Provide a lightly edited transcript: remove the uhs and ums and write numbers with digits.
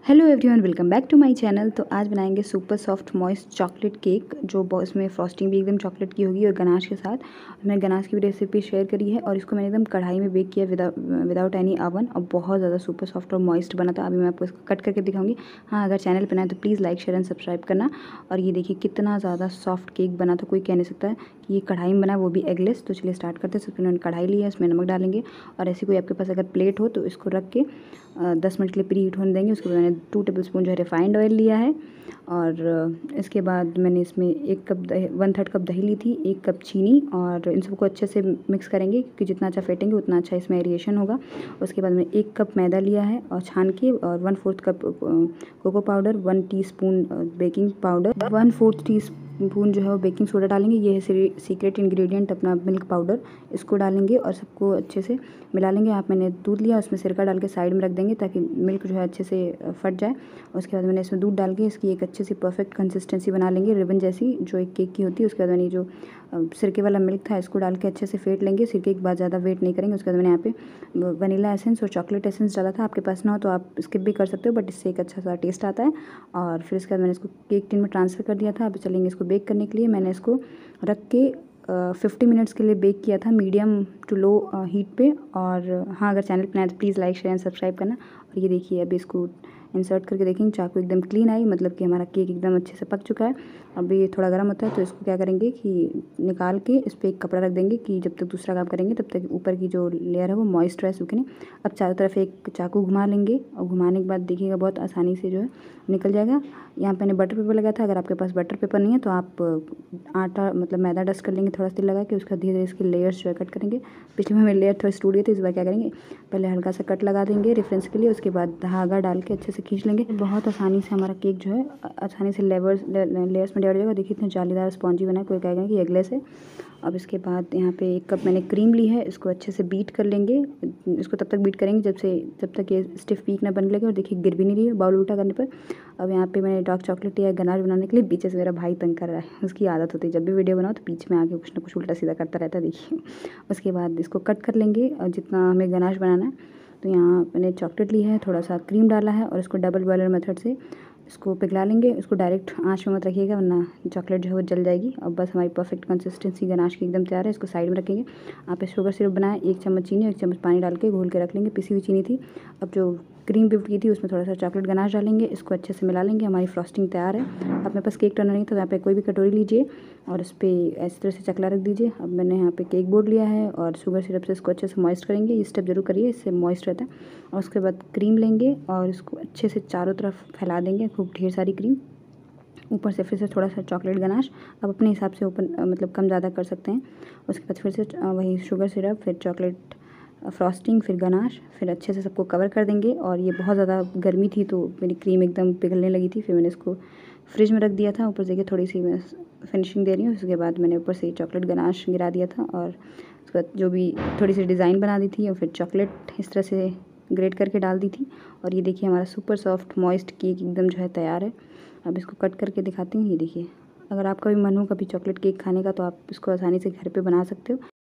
Hello everyone, welcome back to my channel. तो आज बनाएंगे super soft moist chocolate cake, जो इसमें फ्रॉस्टिंग भी एकदम चॉकलेट की होगी और गनाश के साथ। मैंने गनाश की भी रेसिपी शेयर करी है और इसको मैंने एकदम कढ़ाई में बेक किया विदाउट एनी ओवन, और बहुत ज़्यादा सुपर सॉफ्ट और मॉइस्ट बना था। अभी मैं आपको इसको कट करके दिखाऊंगी। हाँ, अगर चैनल पर नया है तो please like share and subscribe करना। और ये देखिए कितना ज़्यादा सॉफ्ट केक बना था, कोई कह नहीं सकता है कि ये कढ़ाई में बना, वो भी एगलेस। तो चलिए स्टार्ट करते हैं। सबसे मैंने कढ़ाई ली है, इसमें नमक डालेंगे और ऐसी कोई आपके पास अगर प्लेट हो तो इसको रख के 10 मिनट के लिए प्री हीट होने देंगे। उसके बाद मैंने 2 टेबलस्पून जो है रिफाइंड ऑयल लिया है, और इसके बाद मैंने इसमें 1/3 कप दही ली थी, 1 कप चीनी, और इन सबको अच्छे से मिक्स करेंगे क्योंकि जितना अच्छा फेंटेंगे उतना अच्छा इसमें एरिएशन होगा। उसके बाद मैंने 1 कप मैदा लिया है और छान के, और 1/4 cup cocoa powder, 1 teaspoon baking powder, 1/4 teaspoon जो है वो बेकिंग सोडा डालेंगे। ये है सीक्रेट इंग्रेडिएंट अपना मिल्क पाउडर, इसको डालेंगे और सबको अच्छे से मिला लेंगे। आप मैंने दूध लिया, उसमें सिरका डाल के साइड में रख देंगे ताकि मिल्क जो है अच्छे से फट जाए। उसके बाद मैंने इसमें दूध डाल के इसकी एक अच्छे से परफेक्ट कंसिस्टेंसी बना लेंगे, रिबन जैसी जो एक केक की होती है। उसके बाद मैंने जो सिरके वाला मिल्क था इसको डाल के अच्छे से फेंट लेंगे। सिरके के बाद ज़्यादा वेट नहीं करेंगे। उसके बाद मैंने यहाँ पे वनीला एसेंस और चॉकलेट एसेंस डाला था। आपके पास ना हो तो आप स्किप भी कर सकते हो, बट इससे एक अच्छा सा टेस्ट आता है। और फिर इसके बाद मैंने इसको केक टिन में ट्रांसफ़र कर दिया था। अब चलेंगे इसको बेक करने के लिए। मैंने इसको रख के 50 मिनट्स के लिए बेक किया था, मीडियम टू लो हीट पे। और हाँ, अगर चैनल पर नया है तो please like share and subscribe करना। और ये देखिए अभी इसको इंसर्ट करके देखेंगे, चाकू एकदम क्लीन आई, मतलब कि हमारा केक एकदम अच्छे से पक चुका है। अभी ये थोड़ा गर्म होता है तो इसको क्या करेंगे कि निकाल के इस पर एक कपड़ा रख देंगे कि जब तक दूसरा काम करेंगे तब तक ऊपर की जो लेयर है वो मॉइस्ट रहे, सूखने। अब चारों तरफ एक चाकू घुमा लेंगे और घुमाने के बाद देखिएगा बहुत आसानी से जो है निकल जाएगा। यहाँ पे मैंने बटर पेपर लगाया था। अगर आपके पास बटर पेपर नहीं है तो आप आटा मतलब मैदा डस्ट कर लेंगे थोड़ा सा लगा के। उसके बाद धीरे धीरे इसकी लेयर्स जो है कट करेंगे। पिछले में मेरे लेयर थोड़ी टूट गई थी, इस बार क्या करेंगे, पहले हल्का सा कट लगा देंगे रेफरेंस के लिए। उसके बाद धागा डाल के अच्छे से खींच लेंगे। बहुत आसानी से हमारा केक जो है आसानी से लेयर्स में डिवाइड हो जाएगा। देखिए इतने जालीदार स्पॉन्जी बना है, कोई कहेगा कि एगलेस है। अब इसके बाद यहाँ पे 1 कप मैंने क्रीम ली है, इसको अच्छे से बीट कर लेंगे। इसको तब तक बीट करेंगे जब तक ये स्टिफ पीक ना बनने लगे। और देखिए गिर भी नहीं रही है बाउल उल्टा करने पर। अब यहाँ पे मैंने डार्क चॉकलेट लिया है गनाश बनाने के लिए। पीछे से मेरा भाई तंग कर रहा है, उसकी आदत होती है जब भी वीडियो बनाओ तो बीच में आके कुछ ना कुछ उल्टा सीधा करता रहता है, देखिए। उसके बाद इसको कट कर लेंगे और जितना हमें गनाश बनाना है। तो यहाँ मैंने चॉकलेट ली है, थोड़ा सा क्रीम डाला है और इसको डबल बॉयलर मेथड से इसको पिघला लेंगे। इसको डायरेक्ट आंच में मत रखिएगा वरना चॉकलेट जो है वो जल जाएगी। अब बस हमारी परफेक्ट कंसिस्टेंसी गनाश की एकदम तैयार है। इसको साइड में रखेंगे। आप शुगर सिरप बनाएं, 1 चम्मच चीनी और 1 चम्मच पानी डाल के घोल के रख लेंगे। पिसी हुई चीनी थी। अब जो क्रीम व्हिप की थी उसमें थोड़ा सा चॉकलेट गनाश डालेंगे, इसको अच्छे से मिला लेंगे। हमारी फ्रॉस्टिंग तैयार है। अब मेरे पास केक टर्नर नहीं था तो यहाँ पे कोई भी कटोरी लीजिए और उस पर इस तरह से चकला रख दीजिए। अब मैंने यहाँ पे केक बोर्ड लिया है और शुगर सिरप से इसको अच्छे से मॉइस्ट करेंगे। ये स्टेप जरूर करिए, इससे मॉइस्ट रहता है। और उसके बाद क्रीम लेंगे और इसको अच्छे से चारों तरफ फैला देंगे, खूब ढेर सारी क्रीम। ऊपर से फिर से थोड़ा सा चॉकलेट गनाश, आप अपने हिसाब से ओपन मतलब कम ज़्यादा कर सकते हैं। उसके बाद फिर से वही शुगर सिरप, फिर चॉकलेट फ्रॉस्टिंग, फिर गनाश, फिर अच्छे से सबको कवर कर देंगे। और ये बहुत ज़्यादा गर्मी थी तो मेरी क्रीम एकदम पिघलने लगी थी। फिर मैंने इसको फ्रिज में रख दिया था। ऊपर देखिए थोड़ी सी मैं फिनिशिंग दे रही हूँ। उसके बाद मैंने ऊपर से चॉकलेट गनाश गिरा दिया था और उसके बाद जो भी थोड़ी सी डिज़ाइन बना दी थी और फिर चॉकलेट इस तरह से ग्रेट करके डाल दी थी। और ये देखिए हमारा सुपर सॉफ्ट मॉइस्ट केक एकदम जो है तैयार है। अब इसको कट करके दिखाती हूँ। ये देखिए, अगर आपका भी मन हो कभी चॉकलेट केक खाने का तो आप इसको आसानी से घर पे बना सकते हो।